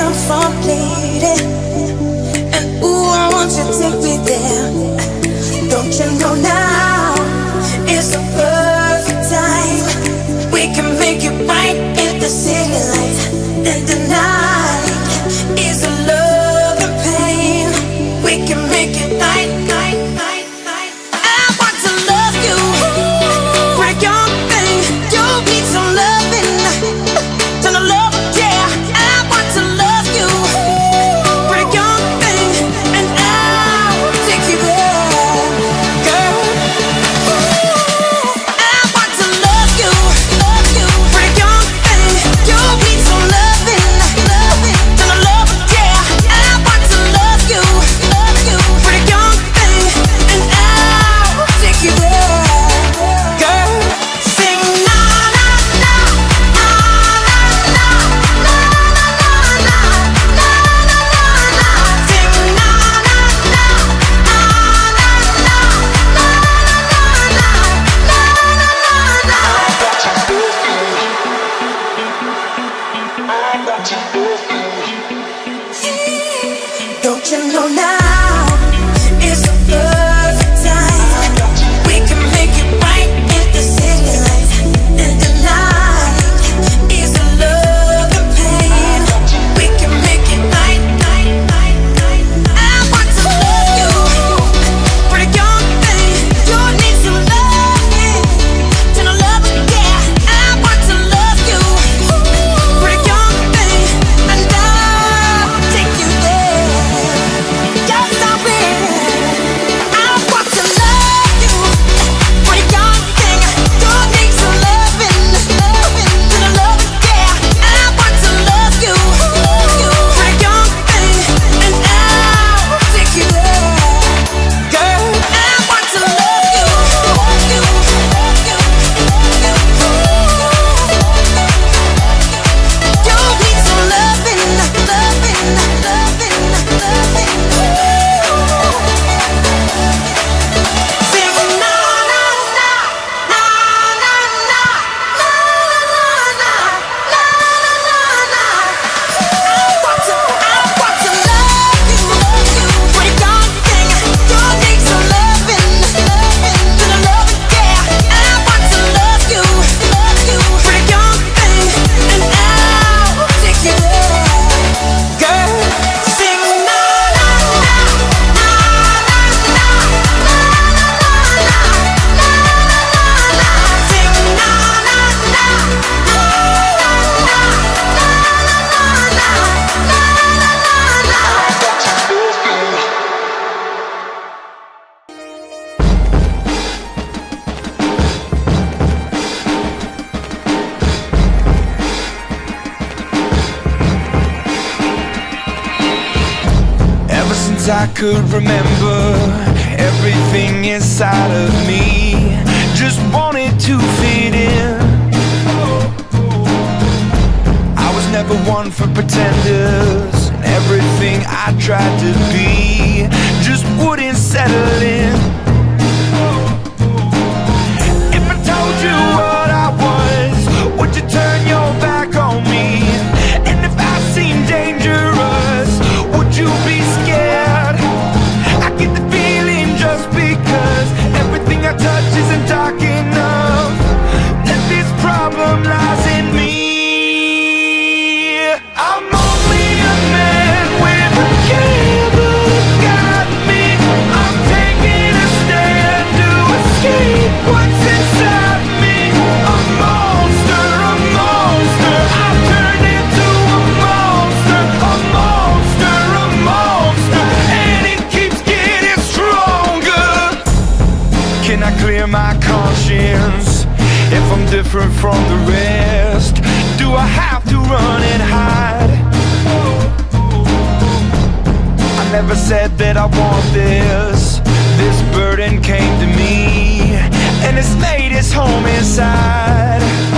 you're from, lady. And ooh, I want you to take me there. Don't you know now is the perfect time? We can make it right in the city light. And the night is a love and pain. We can make it night, night, night, night. I want to love you, break your thing. You need some loving, turn the love, yeah. I want to love you, break your thing, and I'll take you there, girl. I want to love you, break your thing. You need some loving, turn the love, yeah. I want to love you, break your thing, and I'll take you there, girl. Sing na na na, na na na, na na na, na na na. Sing na na na, na na na, na na na. Don't you know now is the perfect time? We can make it right in the city light. And the night is the love and pain. We can make it night, night, night, night. I want to love you, break your thing. You need some loving, turn the love, yeah. I want to love you, break your thing, and I'll take you there. Yes, I will. I want to love you, break your thing. You need some loving, turn the love, yeah. I want to love you, break your thing, and I'll take you there, girl. I want to love you, you need some loving, Sing na na na, na na na, na na na, na na na. I want to love you, break your thing. You need some loving, turn the love, yeah. I want to love you, break your thing, and I'll take you there, girl. Sing na na na, na na na, na na na, na na. Sing na na na, na na Ever since I could remember, everything inside of me just wanted to fit in. I was never one for pretenders, and everything I tried to be just wouldn't settle in. If I told you what I was, would you turn your back on me? And if I seemed dangerous, would you be scared? I get the feeling just because everything I touch isn't dark enough, that this problem lies in me. I'm only a man with a candle that got me. I'm taking a stand to escape what's inside me. A monster, a monster. I've turned into a monster, a monster, a monster, and it keeps getting stronger. Can I clear my conscience if I'm different from the rest? Do I have to run and hide? I never said that I want this. This burden came to me, and it's made its home inside.